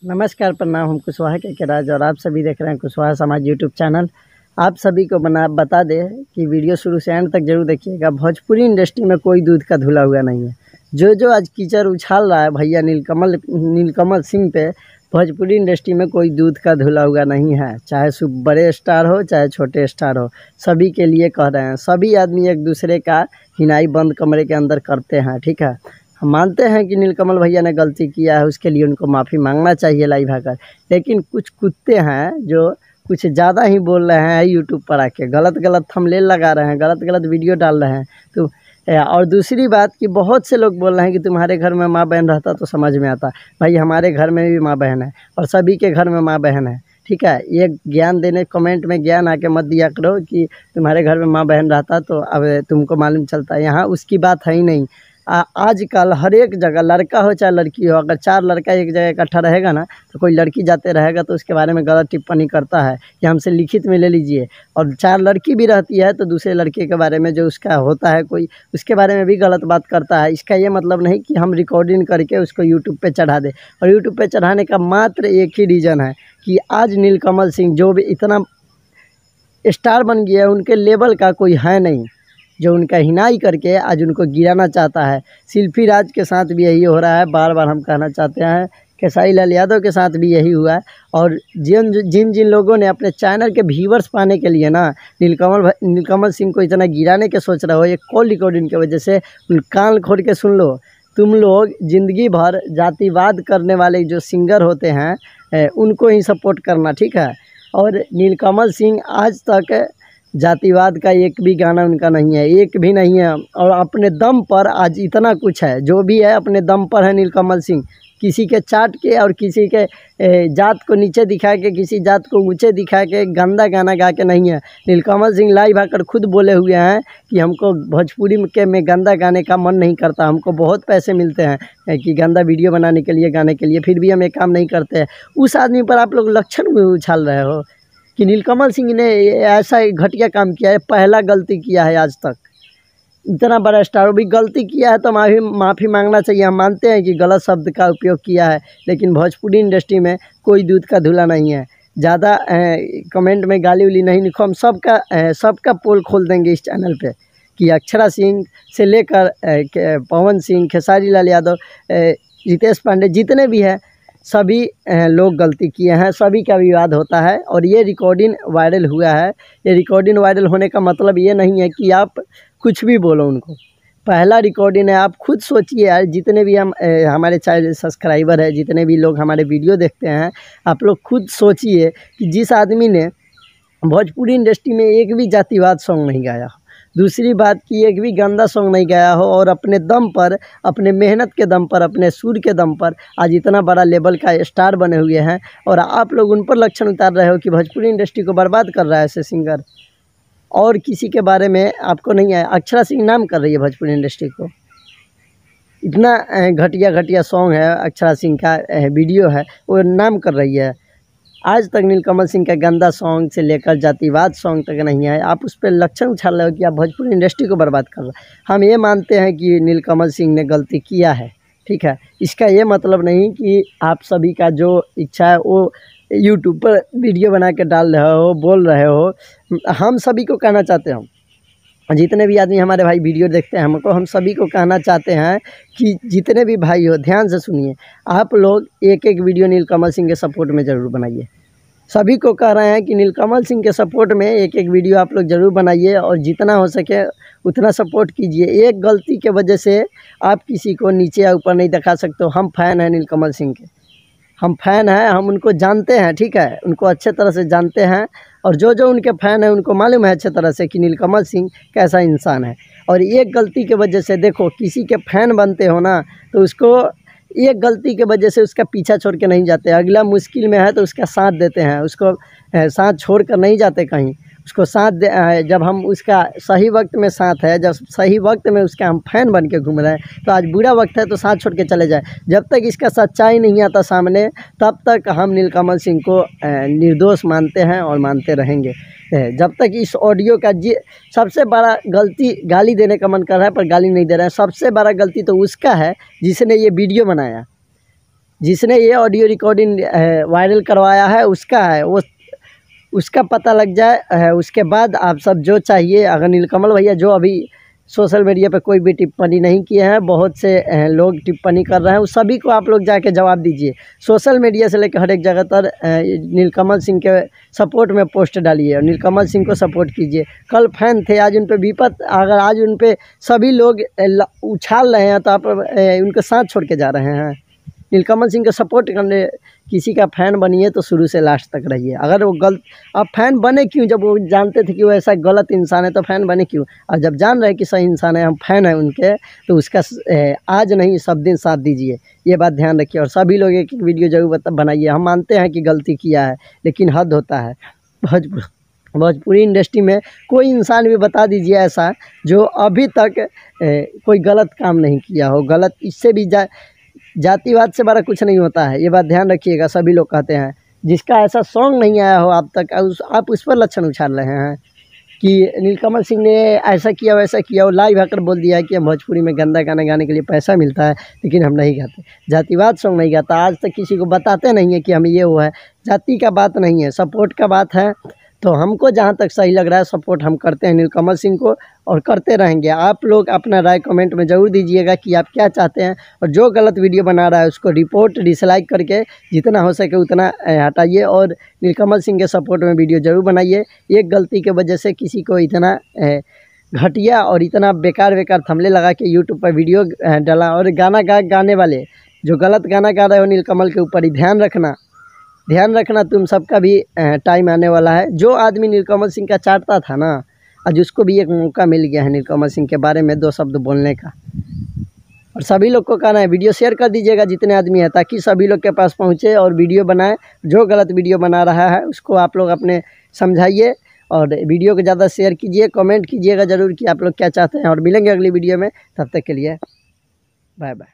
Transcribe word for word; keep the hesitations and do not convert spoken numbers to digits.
नमस्कार, प्रणाम। हम कुशवाहा के के राज और आप सभी देख रहे हैं कुशवाहा समाज यूट्यूब चैनल। आप सभी को बना बता दें कि वीडियो शुरू से एंड तक जरूर देखिएगा। भोजपुरी इंडस्ट्री में कोई दूध का धुला हुआ नहीं है। जो जो आज कीचड़ उछाल रहा है भैया नीलकमल नीलकमल सिंह पे, भोजपुरी इंडस्ट्री में कोई दूध का धुला हुआ नहीं है। चाहे सुब बड़े स्टार हो चाहे छोटे स्टार हो, सभी के लिए कह रहे हैं। सभी आदमी एक दूसरे का हिनाई बंद कमरे के अंदर करते हैं, ठीक है। हम मानते हैं कि नीलकमल भैया ने गलती किया है, उसके लिए उनको माफ़ी मांगना चाहिए लाइव आकर। लेकिन कुछ कुत्ते हैं जो कुछ ज़्यादा ही बोल रहे हैं यूट्यूब पर आके, गलत गलत थंबनेल लगा रहे हैं, गलत गलत वीडियो डाल रहे हैं। तो और दूसरी बात कि बहुत से लोग बोल रहे हैं कि तुम्हारे घर में माँ बहन रहता तो समझ में आता। भाई हमारे घर में भी माँ बहन है और सभी के घर में माँ बहन है, ठीक है। ये ज्ञान देने कमेंट में ज्ञान आके मत दिया करो कि तुम्हारे घर में माँ बहन रहता तो अब तुमको मालूम चलता। यहाँ उसकी बात है ही नहीं। आजकल हर एक जगह लड़का हो चाहे लड़की हो, अगर चार लड़का एक जगह इकट्ठा रहेगा ना तो कोई लड़की जाते रहेगा तो उसके बारे में गलत टिप्पणी करता है कि हमसे लिखित में ले लीजिए। और चार लड़की भी रहती है तो दूसरे लड़के के बारे में जो उसका होता है कोई, उसके बारे में भी गलत बात करता है। इसका ये मतलब नहीं कि हम रिकॉर्डिंग करके उसको यूट्यूब पे चढ़ा दें। और यूट्यूब पे चढ़ाने का मात्र एक ही रीज़न है कि आज नीलकमल सिंह जो भी इतना स्टार बन गया है, उनके लेवल का कोई है नहीं जो उनका हिनाई करके आज उनको गिराना चाहता है। शिल्पी राज के साथ भी यही हो रहा है, बार बार हम कहना चाहते हैं। खेसारी लाल यादव के साथ भी यही हुआ है। और जिन जिन जिन लोगों ने अपने चैनल के व्यूवर्स पाने के लिए ना नीलकमल नीलकमल सिंह को इतना गिराने के सोच रहे हो, ये कॉल रिकॉर्डिंग की वजह से उन कान खोल के सुन लो। तुम लोग ज़िंदगी भर जातिवाद करने वाले जो सिंगर होते हैं उनको ही सपोर्ट करना, ठीक है। और नीलकमल सिंह आज तक जातिवाद का एक भी गाना उनका नहीं है, एक भी नहीं है। और अपने दम पर आज इतना कुछ है, जो भी है अपने दम पर है नीलकमल सिंह। किसी के चाट के और किसी के जात को नीचे दिखा के, किसी जात को ऊंचे दिखा के गंदा गाना गा के नहीं है। नीलकमल सिंह लाइव आकर खुद बोले हुए हैं कि हमको भोजपुरी के में गंदा गाने का मन नहीं करता, हमको बहुत पैसे मिलते हैं कि गंदा वीडियो बनाने के लिए, गाने के लिए, फिर भी हम ये काम नहीं करते हैं। उस आदमी पर आप लोग लक्षण उछाल रहे हो कि नीलकमल सिंह ने ऐसा घटिया काम किया है, पहला गलती किया है आज तक। इतना बड़ा स्टार भी गलती किया है तो माफ़ी माफ़ी मांगना चाहिए। हम मानते हैं कि गलत शब्द का उपयोग किया है, लेकिन भोजपुरी इंडस्ट्री में कोई दूध का धुला नहीं है। ज़्यादा कमेंट में गाली उली नहीं लिखो। हम सबका सबका पोल खोल देंगे इस चैनल पे कि अक्षरा सिंह से लेकर पवन सिंह, खेसारी लाल यादव, रितेश पांडे, जितने भी हैं सभी लोग गलती किए हैं, सभी का विवाद होता है। और ये रिकॉर्डिंग वायरल हुआ है। ये रिकॉर्डिंग वायरल होने का मतलब ये नहीं है कि आप कुछ भी बोलो उनको। पहला रिकॉर्डिंग है। आप खुद सोचिए यार, जितने भी हम हमारे चैनल सब्सक्राइबर है, जितने भी लोग हमारे वीडियो देखते हैं, आप लोग खुद सोचिए कि जिस आदमी ने भोजपुरी इंडस्ट्री में एक भी जातिवाद सॉन्ग नहीं गाया हो, दूसरी बात कि एक भी गंदा सॉन्ग नहीं गाया हो, और अपने दम पर, अपने मेहनत के दम पर, अपने सुर के दम पर आज इतना बड़ा लेवल का स्टार बने हुए हैं, और आप लोग उन पर लक्षण उतार रहे हो कि भोजपुरी इंडस्ट्री को बर्बाद कर रहा है ऐसे सिंगर। और किसी के बारे में आपको नहीं है। अक्षरा सिंह नाम कर रही है भोजपुरी इंडस्ट्री को। इतना घटिया घटिया सॉन्ग है, अक्षरा सिंह का वीडियो है, वो नाम कर रही है। आज तक नीलकमल सिंह का गंदा सॉन्ग से लेकर जातिवाद सॉन्ग तक नहीं है। आप उस पर लक्षण उछाल रहे हो कि आप भोजपुरी इंडस्ट्री को बर्बाद कर रहे हो। हम ये मानते हैं कि नीलकमल सिंह ने गलती किया है, ठीक है। इसका ये मतलब नहीं कि आप सभी का जो इच्छा है वो यूट्यूब पर वीडियो बना के डाल रहे हो, बोल रहे हो। हम सभी को कहना चाहते हैं, जितने भी आदमी हमारे भाई वीडियो देखते हैं, हमको हम सभी को कहना चाहते हैं कि जितने भी भाई हो ध्यान से सुनिए। आप लोग एक एक वीडियो नीलकमल सिंह के सपोर्ट में ज़रूर बनाइए। सभी को कह रहे हैं कि नीलकमल सिंह के सपोर्ट में एक एक वीडियो आप लोग ज़रूर बनाइए और जितना हो सके उतना सपोर्ट कीजिए। एक गलती के वजह से आप किसी को नीचे या ऊपर नहीं दिखा सकते हो। हम फ़ैन हैं नीलकमल सिंह के, हम फ़ैन हैं, हम उनको जानते हैं, ठीक है, उनको अच्छे तरह से जानते हैं। और जो जो उनके फ़ैन हैं उनको मालूम है अच्छे तरह से कि नीलकमल सिंह कैसा इंसान है। और एक गलती के वजह से, देखो, किसी के फ़ैन बनते हो ना तो उसको एक गलती के वजह से उसका पीछा छोड़ के नहीं जाते। अगला मुश्किल में है तो उसका साथ देते हैं, उसको साथ छोड़ कर नहीं जाते कहीं, उसको साथ दे। जब हम उसका सही वक्त में साथ है, जब सही वक्त में उसका हम फ़ैन बन के घूम रहे हैं, तो आज बुरा वक्त है तो साथ छोड़ के चले जाए। जब तक इसका सच्चाई नहीं आता सामने, तब तक हम नीलकमल सिंह को निर्दोष मानते हैं और मानते रहेंगे। जब तक इस ऑडियो का जी सबसे बड़ा गलती, गाली देने का मन कर रहा है पर गाली नहीं दे रहा है, सबसे बड़ा गलती तो उसका है जिसने ये वीडियो बनाया। जिसने ये ऑडियो रिकॉर्डिंग वायरल करवाया है उसका है, वो उसका पता लग जाए। उसके बाद आप सब जो चाहिए, अगर नीलकमल भैया जो अभी सोशल मीडिया पे कोई भी टिप्पणी नहीं किए हैं, बहुत से लोग टिप्पणी कर रहे हैं, उस सभी को आप लोग जाके जवाब दीजिए। सोशल मीडिया से लेकर हर एक जगह पर नीलकमल सिंह के सपोर्ट में पोस्ट डालिए और नीलकमल सिंह को सपोर्ट कीजिए। कल फैन थे, आज उन पे विपत, अगर आज उन पे सभी लोग उछाल रहे हैं तो आप उनके साथ छोड़ के जा रहे हैं। नीलकमल सिंह को सपोर्ट करने किसी का फ़ैन बनिए तो शुरू से लास्ट तक रहिए। अगर वो गलत, आप फ़ैन बने क्यों? जब वो जानते थे कि वो ऐसा गलत इंसान है तो फ़ैन बने क्यों? और जब जान रहे कि सही इंसान है, हम फ़ैन हैं उनके, तो उसका आज नहीं सब दिन साथ दीजिए, ये बात ध्यान रखिए। और सभी लोग एक एक वीडियो जरूर बनाइए। हम मानते हैं कि गलती किया है, लेकिन हद होता है। भोजपुर भोजपुरी इंडस्ट्री में कोई इंसान भी बता दीजिए ऐसा जो अभी तक ए, कोई गलत काम नहीं किया हो। गलत इससे भी जा जातिवाद से बड़ा कुछ नहीं होता है, ये बात ध्यान रखिएगा। सभी लोग कहते हैं जिसका ऐसा सॉन्ग नहीं आया हो आप तक, उस आप उस पर लक्षण उछाल रहे हैं कि नीलकमल सिंह ने ऐसा किया वैसा किया। वो लाइव आकर बोल दिया है कि हम भोजपुरी में गंदा गाना गाने के लिए पैसा मिलता है, लेकिन हम नहीं गाते। जातिवाद सॉन्ग नहीं गाता, आज तक किसी को बताते नहीं है कि हम ये वो है। जाति का बात नहीं है, सपोर्ट का बात है। तो हमको जहाँ तक सही लग रहा है सपोर्ट हम करते हैं नीलकमल सिंह को और करते रहेंगे। आप लोग अपना राय कमेंट में ज़रूर दीजिएगा कि आप क्या चाहते हैं, और जो गलत वीडियो बना रहा है उसको रिपोर्ट डिसलाइक करके जितना हो सके उतना हटाइए और नीलकमल सिंह के सपोर्ट में वीडियो ज़रूर बनाइए। एक गलती के वजह से किसी को इतना घटिया और इतना बेकार बेकार थंबनेल लगा के यूट्यूब पर वीडियो डाला। और गाना गा गाने वाले जो गलत गाना गा रहे हो नीलकमल के ऊपर ही ध्यान रखना ध्यान रखना तुम सबका भी टाइम आने वाला है। जो आदमी नीलकमल सिंह का चाटता था ना, आज उसको भी एक मौका मिल गया है नीलकमल सिंह के बारे में दो शब्द बोलने का। और सभी लोग को कहना है वीडियो शेयर कर दीजिएगा जितने आदमी हैं, ताकि सभी लोग के पास पहुंचे और वीडियो बनाए। जो गलत वीडियो बना रहा है उसको आप लोग अपने समझाइए और वीडियो को ज़्यादा शेयर कीजिए। कमेंट कीजिएगा ज़रूर कि आप लोग क्या चाहते हैं। और मिलेंगे अगली वीडियो में, तब तक के लिए बाय बाय।